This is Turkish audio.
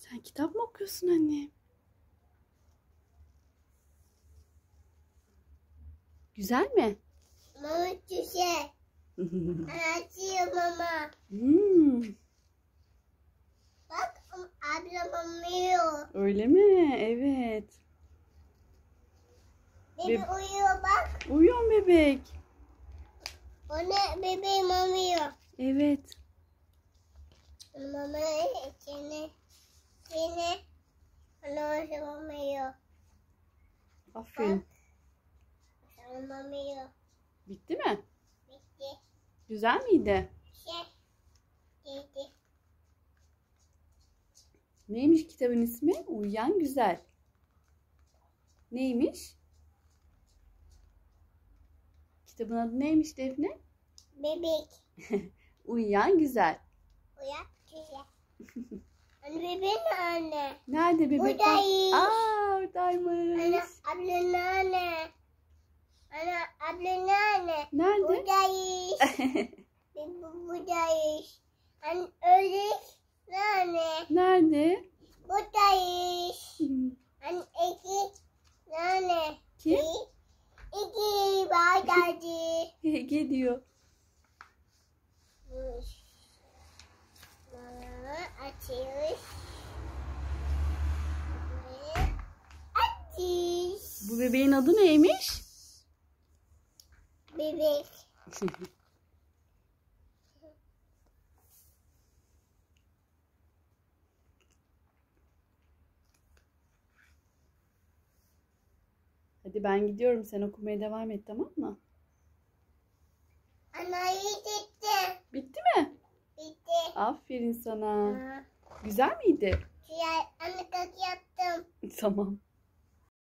Sen kitap mı okuyorsun anne? Güzel mi? Mama güzel. Açıyor mama. Bak ablam uyuyor. Öyle mi? Evet. Bebe uyuyor bak. Uyuyor bebek. O ne bebeğim uyuyor. Evet. Mama seni onu uyuyor. Aferin. Mama uyuyor. Bitti mi? Bitti. Güzel miydi? Bitti. Neymiş kitabın ismi? Uyuyan Güzel. Neymiş? Kitabın adı neymiş Defne? Bebek. Uyuyan Güzel. Uyan güzel. Anne bebeğin anne. Nerede bebek? Buradayız. Oradaymış. Anne ablanın anne. Anne ablanın anne. Nerede? Buradayız. Buradayız. Anne öldük. Anne. Nerede? Buradayız. Anne iki. Anne. Kim? İki buradayız. Ege diyor. Açıyoruz. Açıyoruz. Bu bebeğin adı neymiş? Bebek. Hadi ben gidiyorum. Sen okumaya devam et, tamam mı? Anayı gitti. Bitti mi? Bitti. Aferin sana. Ha. Güzel miydi? Güzel. Anne kak yaptım. Tamam.